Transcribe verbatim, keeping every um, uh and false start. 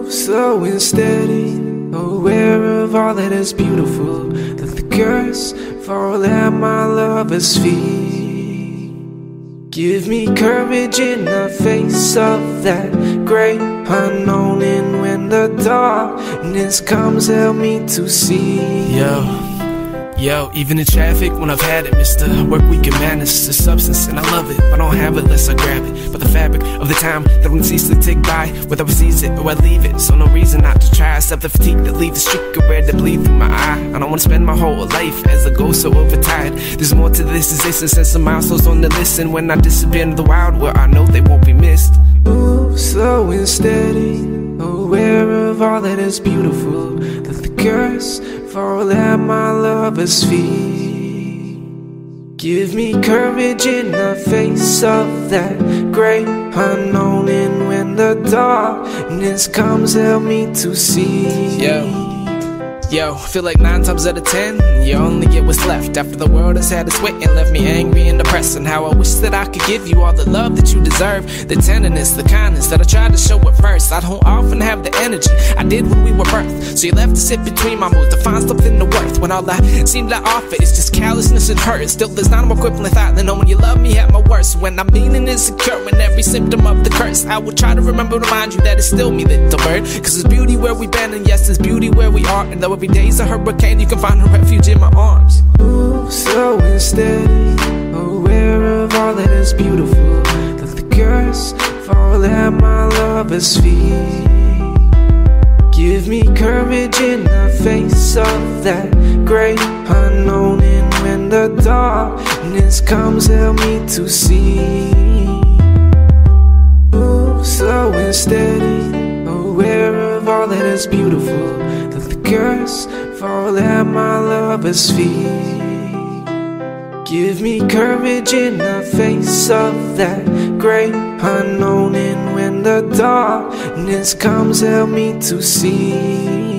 slow and steady, aware of all that is beautiful. Let the curse fall at my lover's feet. Give me courage in the face of that great unknown, and when the darkness comes, help me to see. Yo. Yo, even in traffic, when I've had it, mister, work we can manage. It's a substance and I love it, but I don't have it unless I grab it. But the fabric of the time that won't cease to tick by, whether I seize it or I leave it. So no reason not to try, except the fatigue that leaves the streak of red that bleed through my eye. I don't wanna spend my whole life as a ghost so overtired. There's more to this existence than some milestones on the list. And when I disappear into the wild, where I know they won't be missed. Move slow and steady, aware of all that is beautiful. Let the curse fall at my lover's feet. Give me courage in the face of that great unknown, and when the darkness comes, help me to see. Yo. Yo, feel like nine times out of ten, you only get what's left after the world has had its way and left me angry and depressed. And how I wish that I could give you all the love that you deserve, the tenderness, the kindness that I tried to show at first. I don't often have the energy I did when we were birthed, so you left to sit between my moods to find something to worth, when all I seem to offer is just callousness and hurt. Still, there's not a more crippling thought than knowing you love me at my worst. When I'm mean and insecure, and every symptom of the curse, I will try to remember to remind you that it's still me, little bird. Cause there's beauty where we've been, and yes, there's beauty where we are. And though every day's a hurricane, you can find a refuge in my arms. Move slow and steady, aware of all that is beautiful. Let the curse fall at my lover's feet. Give me courage in the face of that great unknown, and when the darkness comes, help me to see. Move slow and steady, aware of all that is beautiful. Let the curse fall at my lover's feet. Give me courage in the face of that great unknown, and when the darkness comes, help me to see.